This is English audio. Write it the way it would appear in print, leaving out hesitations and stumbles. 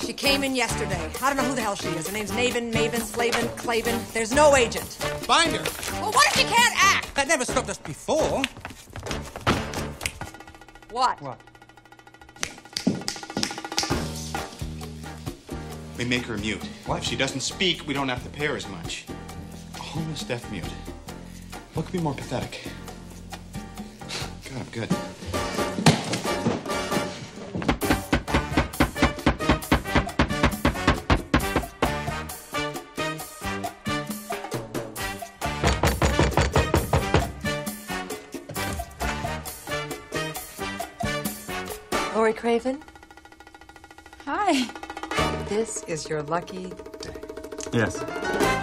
She came in yesterday. I don't know who the hell she is. Her name's Maven, Slavin, Clavin. There's no agent. Find her. Well, what if she can't act? That never struck us before. What? What? We make her mute. What? If she doesn't speak, we don't have to pay her as much. A homeless deaf mute. What could be more pathetic? God, I'm good. Lori Craven, Hi. this is your lucky day. Yes.